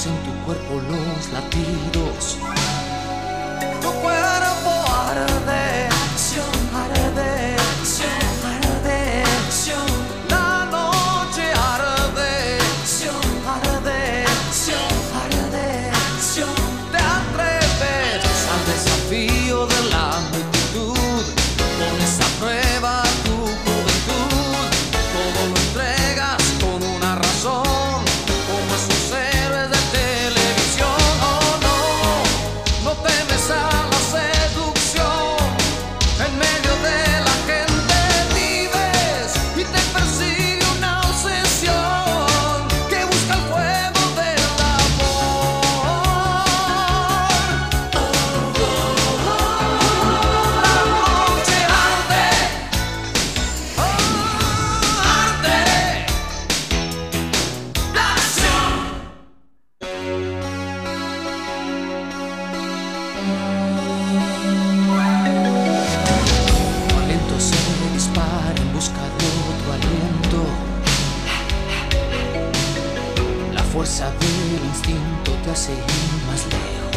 en tu cuerpo los latidos. Tu cuerpo arde, arde, arde. La noche arde, arde, arde. Te atreves al desafío de la multitud. Pones a prueba tu juventud. Todo lo entregas con una razón, como esos héroes de televisión. Oh no, no temes a la seducción. En medio de la gente vives y te persigue una obsesión que busca el fuego del amor. La noche arde, arde. Pasión. Tu aliento se dispara en busca de otro aliento. La fuerza del instinto te hace ir más lejos.